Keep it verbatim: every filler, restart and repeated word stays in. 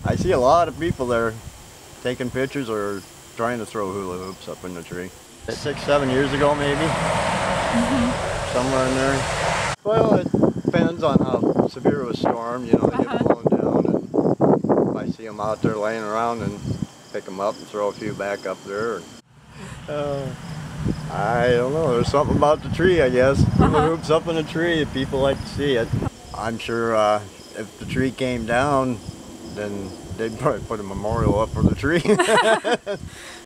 I see a lot of people there taking pictures or trying to throw hula hoops up in the tree. Six, seven years ago maybe, mm-hmm. somewhere in there. Well, it depends on how severe a storm, you know, they uh-huh. get blown down, and I see them out there laying around and pick them up and throw a few back up there. Uh, I don't know, there's something about the tree, I guess. Uh-huh. Hula hoops up in a tree, people like to see it. I'm sure uh, if the tree came down, then they'd probably put a memorial up for the tree.